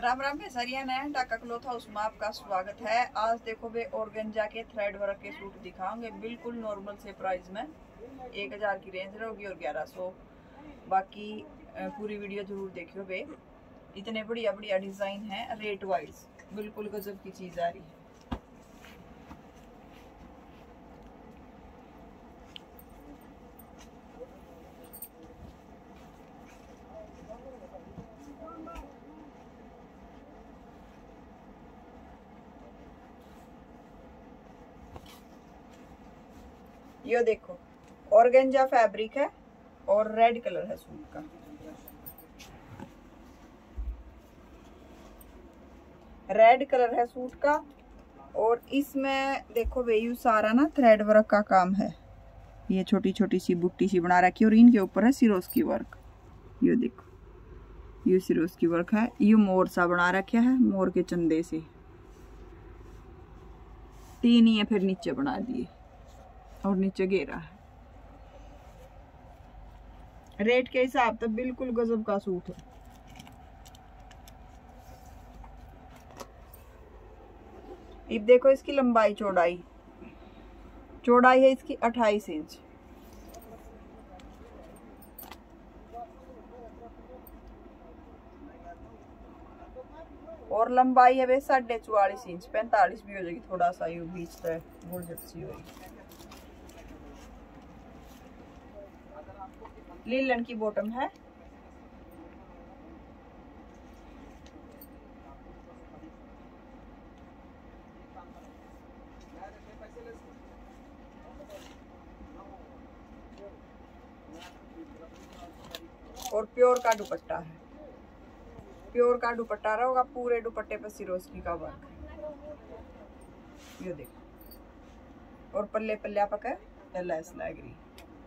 राम राम सरिया नया टाका क्लॉथ हाउस में आपका स्वागत है। आज देखो वे ऑर्गेन्जा के थ्रेड वर्क के सूट दिखाऊंगे बिल्कुल नॉर्मल से प्राइस में। 1000 की रेंज रहेगी और 1100। बाकी पूरी वीडियो जरूर देखियो वे। इतने बढ़िया बढ़िया डिजाइन है, रेट वाइज बिल्कुल गजब की चीज आ रही है। ये देखो ऑर्गेन्जा फैब्रिक है और रेड कलर है सूट का। रेड कलर है सूट का और इसमें देखो वेयू सारा ना थ्रेड वर्क का काम है। ये छोटी छोटी सी बुट्टी सी बना रखी है और इनके ऊपर है सिरोस की वर्क। ये देखो ये सिरोस की वर्क है। ये मोर सा बना रखा है, मोर के चंदे से 3 ही है, फिर नीचे बना दिए और नीचे घेरा है। रेट के हिसाब तो बिल्कुल गजब का सूट है। अब देखो इसकी लंबाई चौड़ाई है इसकी 28 इंच और लंबाई है वे 44.5 इंच। 45 भी हो जाएगी, थोड़ा सा यू बीच तक गुड़जट सी होगी। लीलन की बॉटम है। और प्योर का दुपट्टा है। प्योर का दुपट्टा रहेगा, पूरे दुपट्टे पर सिरोस्की का वर्क है। ये देखो और पल्ले पल्ले पका लैस लग रही।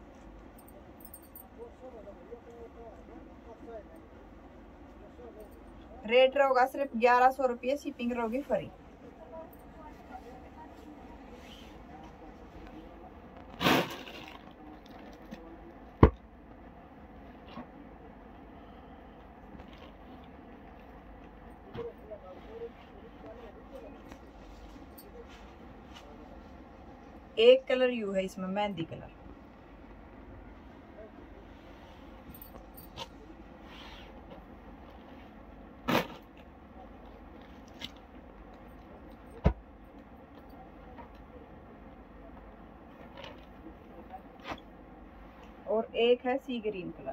रेट रहेगा सिर्फ 1100 रुपये, शिपिंग रहेगी फ्री। एक कलर यू है इसमें, मेहंदी कलर। और एक है सी ग्रीन कलर।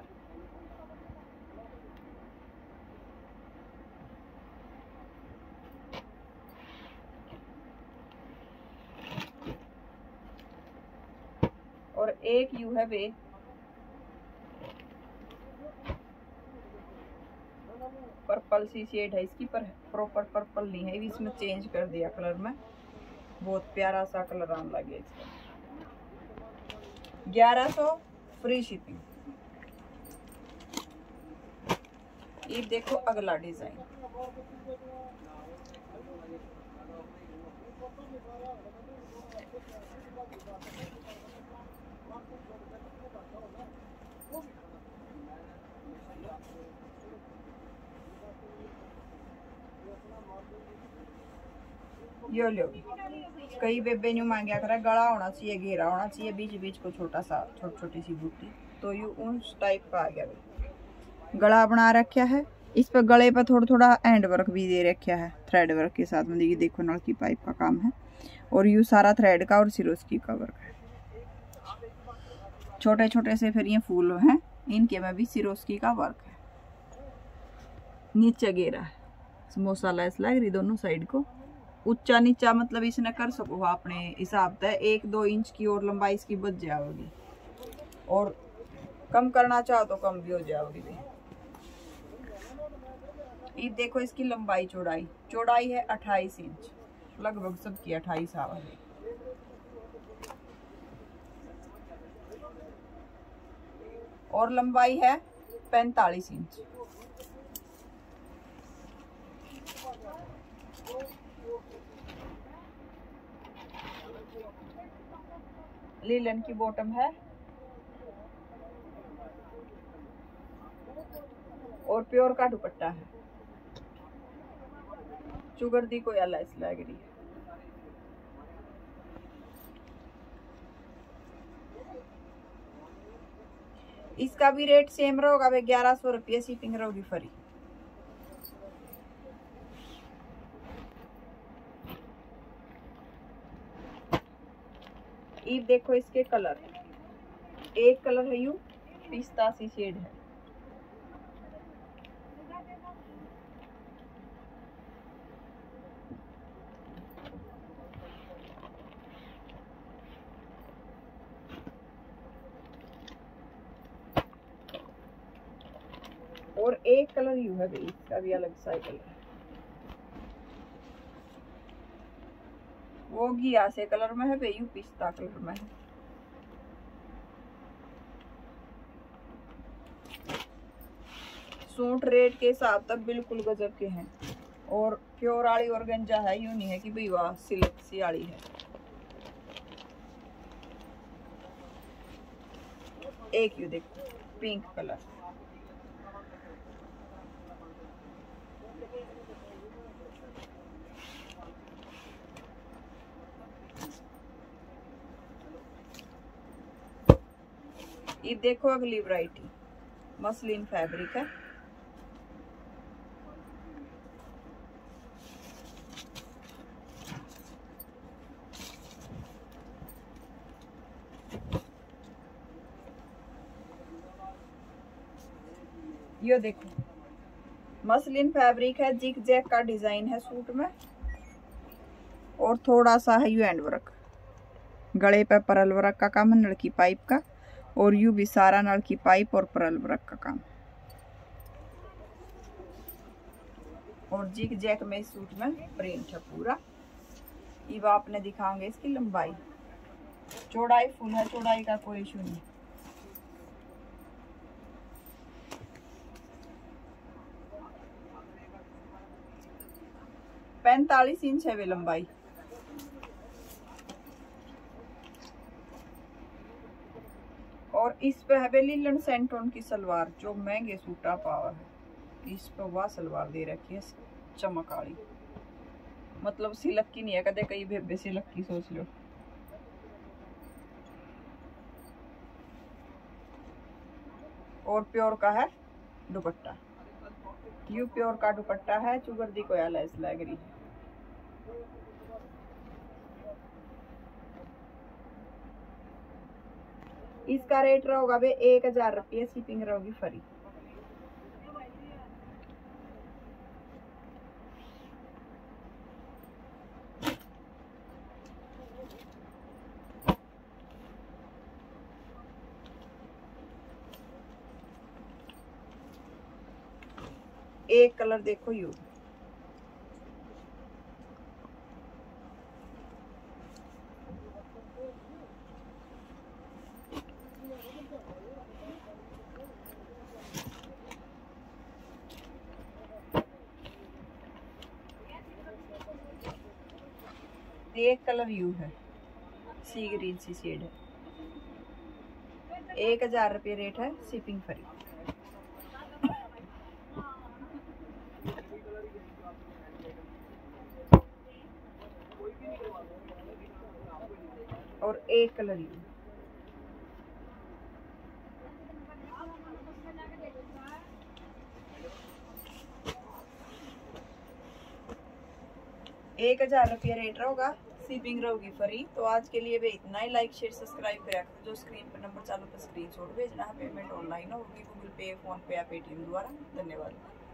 और एक यू है वे पर्पल सी शेड है इसकी, पर प्रॉपर पर्पल नहीं है, इसमें चेंज कर दिया कलर में। बहुत प्यारा सा कलर आने लगे इसका। 1100 फ्री शिपिंग। ये देखो अगला डिजाइन। यो लो, कई बेबे न्यू मांगया करे गला होना चाहिए, घेरा होना चाहिए, बीच बीच को छोटा सा छोटी सी बूटी, तो यू उस टाइप का आ गया। गला बना रखा है, इस पर गले पर थोड़ा थोड़ा एंड वर्क भी दे रखा है थ्रेड वर्क के साथ में। देखिए देखो नलकी पाइप का काम है और यू सारा थ्रेड का और सिरोस्की का वर्क है। छोटे छोटे से फिर ये फूल हैं, इनके में भी सिरोस्की का वर्क है। नीचे घेरा है, समोसा लैस लग रही दोनों साइड को। ऊंचा नीचा मतलब इसने कर सको अपने हिसाब से। 1-2 इंच की और लंबाई इसकी बच जाएगी, और कम करना चाहो तो कम भी हो जाएगी। ये देखो इसकी लंबाई चौड़ाई है 28 इंच, लगभग सबकी 28 आवा है। और लंबाई है 45 इंच। लीलन की बॉटम है और प्योर का दुपट्टा है। चुगर दी कोई अलग लग रही है। इसका भी रेट सेम रहेगा भाई, 1100 रुपये शिपिंग रहेगी फ्री। ये देखो इसके कलर, एक कलर है यू पिस्तासी शेड है, और एक कलर यू है भाई, इसका भी अलग सा कलर है, वो घिया से कलर में है भाई, यू पिस्ता कलर में है। सूट रेट के हिसाब तक बिल्कुल गजब के हैं, और प्योर आड़ी और गंजा है, यूं नहीं है कि भाई वाह सिल्क सी आड़ी है। एक यू देखो पिंक कलर, ये देखो अगली वैरायटी मसलिन फैब्रिक है, ये देखो मसलिन फैब्रिक है, जिग जैग का डिजाइन है सूट में, और थोड़ा सा है यू एंड वर्क, गले पे परल वर्क का काम है, नलकी पाइप का, और यू भी सारा नलकी पाइप और परल वर्क का काम, और जिग जैग में इस सूट में प्रिंट है पूरा। ये आपने दिखाएंगे इसकी लंबाई, चौड़ाई फुल है, चौड़ाई का कोई इशू नहीं। पैंतालीस इंच है वे लंबाई। और इस पे है लिलन सेंटोन की सलवार, जो महंगे सूटा पावा है, इस पे वह सलवार दे रखी है चमक वाली, मतलब सिलक की नहीं है, कदे कई बेबे सिलक की सोच लो। और प्योर का है दुपट्टा, यू प्योर का दुपट्टा है, चुगर दी कोया लैस लग रही है। इसका रेट रहेगा भाई 1000 रुपये, शिपिंग रहेगी फ्री। एक कलर देखो यू, एक कलर यू है, सी ग्रीन सी शेड है, 1000 रुपये रेट है, शिपिंग फ्री। और एक कलर यू, एक 1000 रुपये रेट रहेगा, शिपिंग रहेगी फ्री। तो आज के लिए भी इतना ही, लाइक शेयर सब्सक्राइब करें, जो स्क्रीन पर नंबर चालू पर स्क्रीनशॉट भेजना है, पेमेंट ऑनलाइन होगी, गूगल पे, फोन पे या पेटीएम द्वारा। धन्यवाद।